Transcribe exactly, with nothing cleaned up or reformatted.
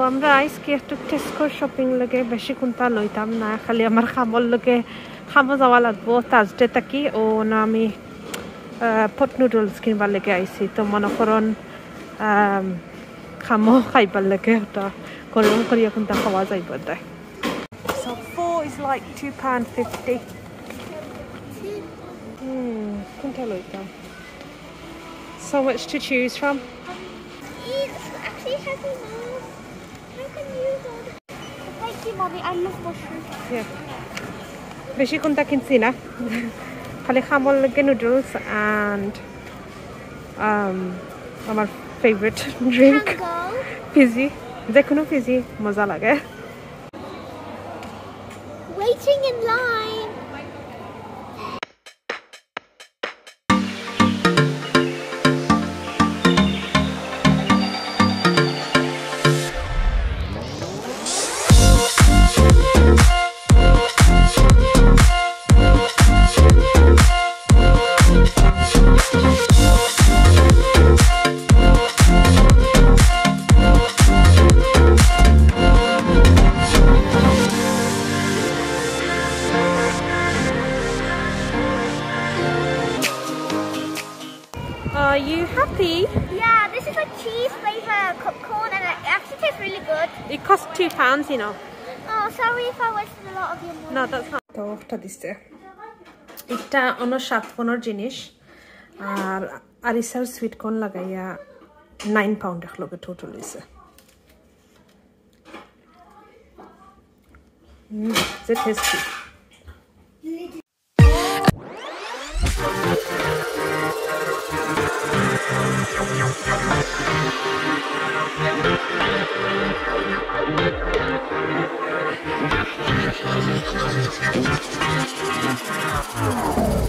আমরা আজকে একটু টেস্কোর শপিং লাগে বেশি কোনটা লইতাম না খালি আমার খামর লগে খামো যাওয়া লাগবো থার্সডে থাকি ও না আমি পট নুডলস কিনবার লেগে আইছি তো মনে করুন খামো খাইবার লেগে ওটা গরম করিয়া কোনটা খাওয়া যাইব দেয় so four is like two pound fifty hmm কোনটা লইতাম so much to choose from actually happy mom how can you hold thank you mommy I love mushrooms yeah বেশি কোনটা কিনছি না খালি খামর লাগে নুডলস and um আমার favorite drink fizzy যে কোনো fizzy মজা লাগে waiting in line Are you happy? Yeah, this is like cheese flavor popcorn and it actually tastes really good. It costs two pounds, you know. Oh, sorry if I wasted a lot of your money. No, that's not. তো একটা দিছে এটা অন্য সাত পনেরো জিনিস আর আরিসার সুইট কর্ন লাগাইয়া নাইন পাউন্ড এক লগে টোটাল হয়েছে যে টেস্টি Thank you.